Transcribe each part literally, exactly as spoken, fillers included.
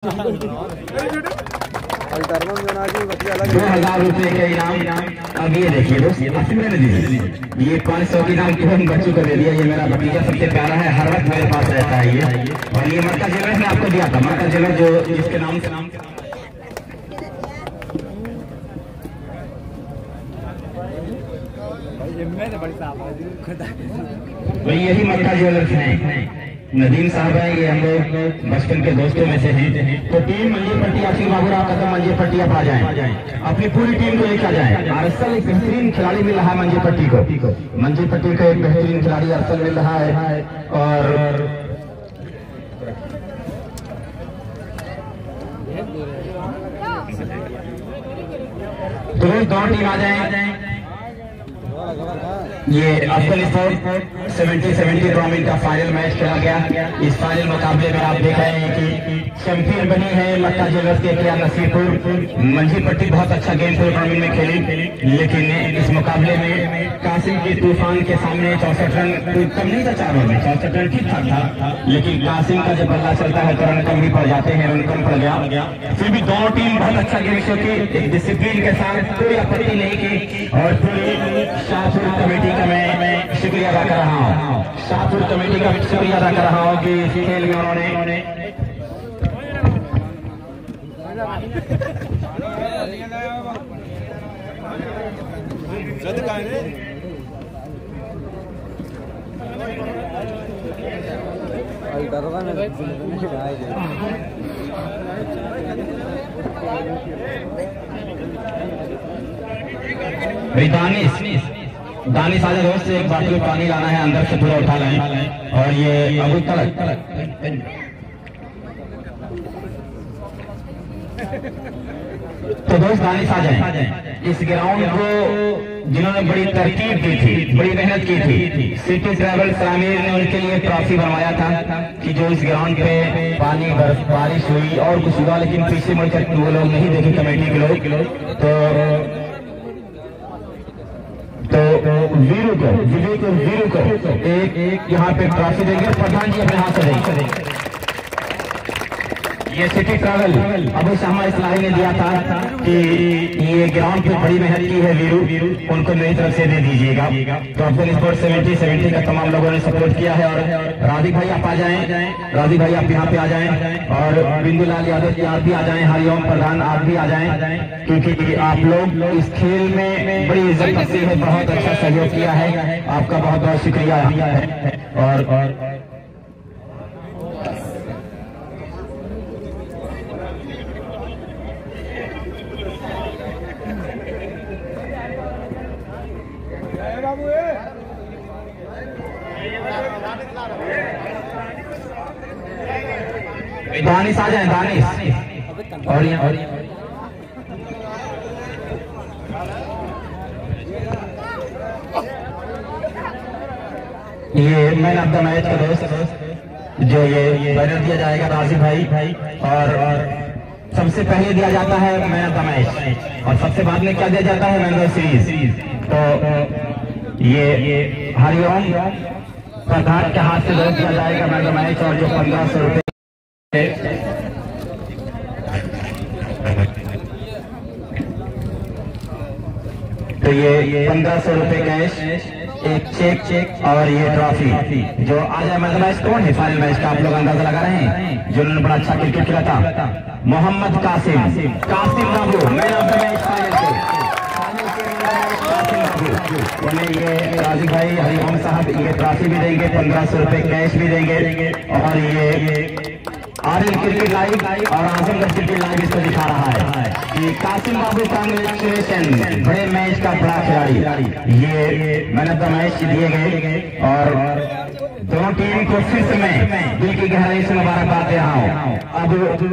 दो हजार रुपए का इनाम। अब ये देखिए दोस्त, ये पाँच सौ के इनाम तुरंत बच्चों को दे दिया। ये मेरा भतीजा सबसे प्यारा है, हर वक्त मेरे पास रहता है ये। और ये मक्का ज्वेलर्स ने आपको दिया था, मक्का ज्वेलर्स जो जिसके नाम से नाम भाई यही मक्का ज्वेलर्स हैं। नदीम साहब है, ये हम लोग बचपन के दोस्तों में से हैं। तो टीम मंजिल पट्टी आशिक बाबू राव कदम मंजिल पट्टी आप आ जाएं, अपनी पूरी टीम को लेकर जाएं। अरसल एक बेहतरीन खिलाड़ी मिल रहा है मंजिल पट्टी को, मंजिल पट्टी को एक बेहतरीन खिलाड़ी अरसल मिल रहा है। और तो दोनों टीम आ जाएं। ये Afghan sport seventy seventy tournament का फाइनल मैच खेला गया। इस फाइनल मुकाबले में आप देख रहे हैं कि चैंपियन बनी है मक्का ज्वेलर्स के किया नसीरपुर। मंजिल पट्टी बहुत अच्छा गेम पूरे टूर्नामेंट में खेली, लेकिन इस मुकाबले में कासिम के तूफान के सामने चौसठ रन कोई कम नहीं था, चार ओवर में चौसठ रन ठीक ठाक था। लेकिन कासिम का जब बल्ला चलता है तो रन कम भी पड़ जाते हैं, रन कम पड़ गया। फिर भी दोनों टीम बहुत अच्छा गेम खेली, एक डिसिप्लिन के साथ, कोई आपत्ति नहीं की। और पूरी शाहपुर कमेटी का मैं मैं शुक्रिया अदा कर रहा हूँ, शाहपुर कमेटी का शुक्रिया अदा कर रहा हूँ कि इस खेल में उन्होंने दानिश दानिश आजा दोस्त, एक बाटली में पानी लाना है, अंदर से पूरा उठा लें। और ये अबू तलक तो दोस्त दानिश आ जाए। इस ग्राउंड को जिन्होंने बड़ी तरकीब दी थी, बड़ी मेहनत की थी, सिटी ट्रैवल आमिर ने उनके लिए ट्रॉफी बनवाया था कि जो इस ग्राउंड पे पानी बर्फ बारिश हुई और कुछ हुआ, लेकिन पीछे मुड़कर वो लोग नहीं देखे कमेटी के लोग। तो तो वीरू को विवेक और वीरू को एक एक यहाँ पे ट्रॉफी देंगे। प्रधान जी अपने हाथ से देंगे। ये सिटी ट्रैवल अबू शहमा इस्लाही ने दिया था कि ये ग्राउंड पे बड़ी मेहनत की है वीरू, उनको मेरी तरफ से दे दीजिएगा। तो अफगान स्पोर्ट सेवेंटी सेवेंटी का तमाम लोगों ने सपोर्ट किया है। और राजी भाई आप आ जाएं, राजी भाई आप यहाँ पे आ जाएं। और बिंदुलाल यादव जी आप भी आ जाएं, हरिओम प्रधान आप भी आ जाएं, क्योंकि आप लोग इस खेल में बड़ी इज्जत करते हैं, बहुत अच्छा सहयोग किया है, आपका बहुत बहुत शुक्रिया है। और दानिश आ जाए, दानिश। और ये और ये मैन ऑफ द मैच का दोस्त जो ये बैनर दिया जाएगा राजी भाई भाई और और सबसे पहले दिया जाता है मैन ऑफ द मैच, और सबसे बाद में क्या दिया जाता है मैन ऑफ द सीरीज। तो ये हरिओम प्रधान के हाथ से दोस्त दिया जाएगा मैन ऑफ द मैच, और जो पंद्रह सौ रुपए तो ये पंद्रह सौ रुपए कैश, एक चेक चेक और ये ट्रॉफी जो आज मैच मैच कौन है फाइनल मैच का आप लोग अंदाजा लगा रहे हैं, जिन्होंने बड़ा अच्छा क्रिकेट खेला था, Mohammad Qasim Qasim Babu man of the match final के उन्हें ये राजी भाई हरिओम साहब ये ट्रॉफी भी देंगे, पंद्रह सौ रुपए कैश भी देंगे। और ये आरएल क्रिकेट लाइव और आजमगढ़ क्रिकेट लाइव इसको दिखा रहा है कि कासिम बाबू कांग्रेचुलेशन, बड़े मैच का बड़ा खिलाड़ी, ये मैन ऑफ द मैच दिए गए। और दोनों टीम को फिर से मैं दिल की गहराई से मुबारकबाद दे रहा हूँ। अब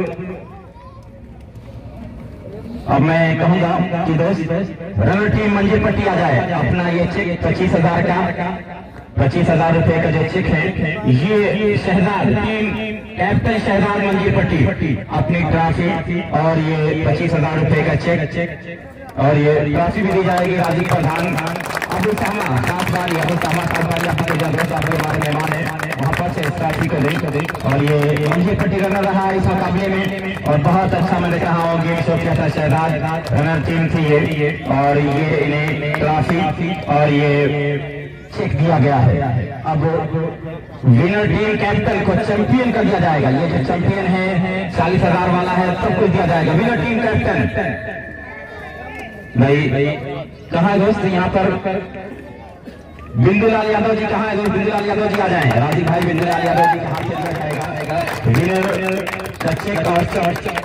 अब मैं कहूंगा कि दोस्त रनर टीम मंजिल पट्टी आ जाए, अपना ये चेक पच्चीस हजार का पच्चीस हजार रुपए का जो चेक है, ये शहजाद टीम कैप्टन शहजाद मंजिल पट्टी अपनी ट्रॉफी और ये पच्चीस हजार रुपए का चेक और ये ट्रॉफी भी दी जाएगी राजी प्रधान अबू शहमा सात बारी अबू शहमा सात बारी आपके हमारे मेहमान है वहाँ पर से स्ट्राइकी को देख और ये मंझी पट्टी रनर रहा इस मुकाबले में और बहुत अच्छा मैं देख रहा हूँ गेम शो किया था शहजाद रनर टीम थी ये और ये इन्हें ट्रॉफी और ये चेक दिया गया है। अब विनर टीम कैप्टन को चैंपियन कर दिया जाएगा। ये जो चैंपियन है चालीस हजार वाला है सब कुछ दिया जाएगा। विनर टीम कैप्टन भाई कहाँ है दोस्त? यहाँ पर बिंदुलाल यादव जी कहाँ है? बिंदुलाल यादव जी आ जाए। राजीव भाई बिंदुलाल यादव जी कहाँ से दिया जाएगा विनर का चेक और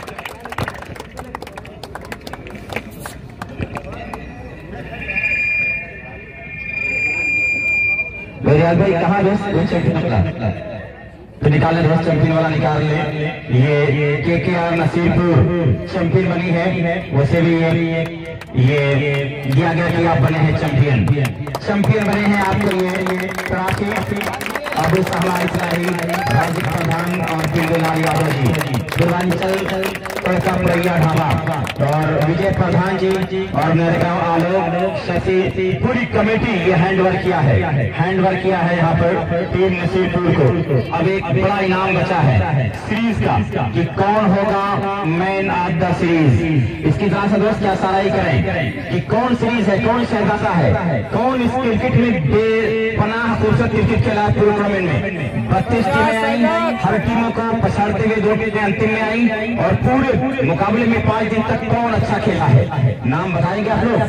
भाई कहाँ दोस्त? चैंपियन निकला तो निकालने दोस्त चैंपियन वाला निकाल ले। ये के के आर नसीरपुर चैंपियन बनी है। वैसे भी ये ये दिया गया कि आप बने हैं चैंपियन चैंपियन बने हैं आपको ये ट्रॉफी अबू सहला इस्लाही राजीव प्रधान और बिंदुलाल यादव जी पूर्वांचल कड़का प्रैया ढाबा और विजय प्रधान जी और मेरे गाँव आलोक शशि पूरी कमेटी ये हैंडवर्क किया है हैंडवर्क किया है यहाँ पर टीम नसीरपुर को। अब एक बड़ा इनाम बचा है सीरीज का कि कौन होगा मैन ऑफ द सीरीज। इसकी तरह से दोस्त क्या सारा ही करें कि कौन सीरीज है कौन शहजादा है कौन इस क्रिकेट में बेपनाह खूबसूरत क्रिकेट खेला है। पूरे टूर्नामेंट में बत्तीस टीमें आई, हर टीमों को पछाड़ते हुए दो टीमें अंतिम में आई और पूरे मुकाबले में पांच दिन तक कौन अच्छा खेला है नाम बताएंगे आप लोग?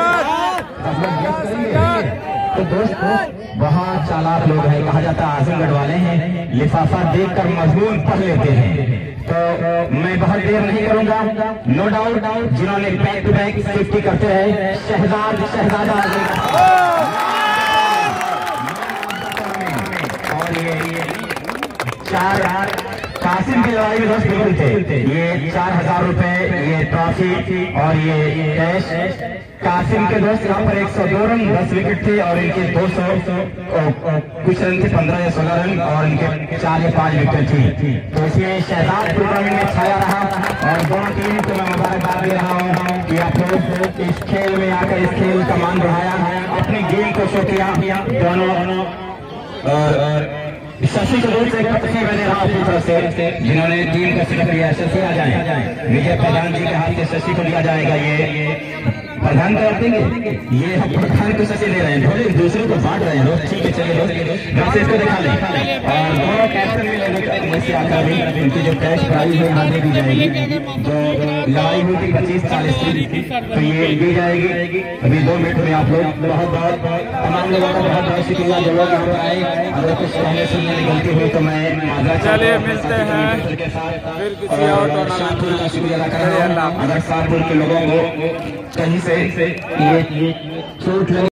तो दोस्त बहुत चालाक लोग हैं। कहा जाता है आजमगढ़ वाले हैं लिफाफा देखकर मजमून पढ़ लेते हैं। तो मैं बहुत देर नहीं करूंगा। नो डाउट जिन्होंने बैक टू बैक फिफ्टी करते हैं शहजाद शहजादा और ये चार कासिम की लड़ाई में दोस्त बिल्कुल थे। ये चार हजार रुपए ये ट्रॉफी और ये कैश कासिम के दोस्त यहाँ पर एक सौ दो रन दस विकेट थे और इनके दो सौ कुछ रन थे पंद्रह या सोलह रन और इनके चार या पांच विकेट थी। तो इसमें शहजाद टूर्नामेंट में छाया रहा और दोनों टीम को मैं मुबारकबाद दे रहा हूँ कि आप लोग इस खेल में आकर इस खेल का मान बढ़ाया अपनी गेम को शो किया दोनों। और शशि को दोस्त एक पत्नी मैं दे रहा हूँ अपनी तरफ से जिन्होंने टीम का सिलेक्ट किया। शशि आ जाए विजय प्रधान जी के हाथ से शशि को दिया जाएगा। ये प्रधान कर देंगे ये हम प्रधान को शशि दे रहे हैं थोड़े दूसरे को बांट रहे हैं दोस्त। ठीक है चलिए दोस्त वैसे इसको दिखा लें और दोनों कैप्टन भी लोग जैसे आकर भी उनकी जो कैश प्राइज है यहाँ दे दी जाएगी। जो लड़ाई हुई थी पच्चीस चालीस की तो ये दी जाएगी अभी दो मिनट में। आप लोग बहुत बहुत तमाम लोगों का बहुत बहुत शुक्रिया जो लोग यहाँ पर आए। अगर कुछ कहने सुनने में गलती हुई तो मैं चलिए मिलते हैं फिर किसी और शाहपुर का शुक्रिया अदा कर रहा हूँ। अगर शाहपुर के लोगों को कहीं से ये चोट लगी